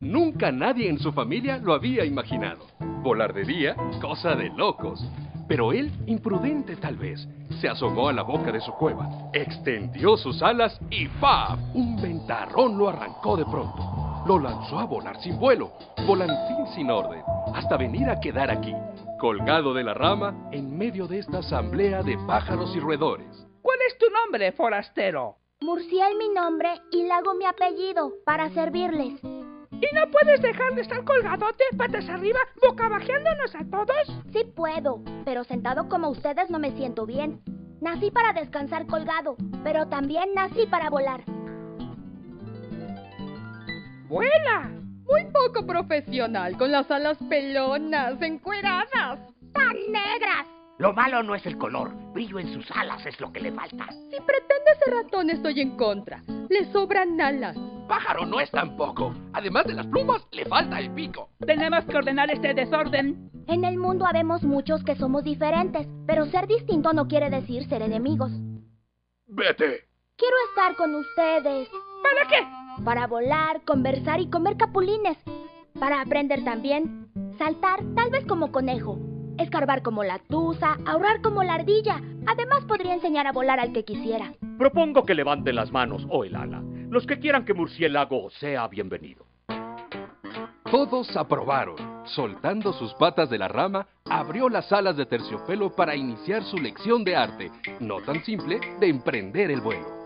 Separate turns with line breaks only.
Nunca nadie en su familia lo había imaginado. Volar de día, cosa de locos. Pero él, imprudente tal vez, se asomó a la boca de su cueva, extendió sus alas y ¡paf! Un ventarrón lo arrancó de pronto. Lo lanzó a volar sin vuelo, volantín sin orden, hasta venir a quedar aquí, colgado de la rama en medio de esta asamblea de pájaros y roedores.
¿Cuál es tu nombre, forastero?
Murciel mi nombre y Lago mi apellido, para servirles.
¿Y no puedes dejar de estar colgadote, patas arriba, bocabajeándonos a todos?
Sí puedo, pero sentado como ustedes no me siento bien. Nací para descansar colgado, pero también nací para volar.
¡Vuela!
Muy poco profesional, con las alas pelonas, encueradas.
¡Tan negras!
Lo malo no es el color, brillo en sus alas es lo que le falta.
Si pretende ser ratón, estoy en contra. Le sobran alas.
Pájaro no es tampoco. Además de las plumas, le falta el pico.
Tenemos que ordenar este desorden.
En el mundo habemos muchos que somos diferentes, pero ser distinto no quiere decir ser enemigos.
¡Vete!
Quiero estar con ustedes.
¿Para qué?
Para volar, conversar y comer capulines. Para aprender también. Saltar, tal vez como conejo. Escarbar como la tusa, ahorrar como la ardilla. Además podría enseñar a volar al que quisiera.
Propongo que levanten las manos o el ala. Los que quieran que Murciélago sea bienvenido.
Todos aprobaron. Soltando sus patas de la rama, abrió las alas de terciopelo para iniciar su lección de arte, no tan simple, de emprender el vuelo.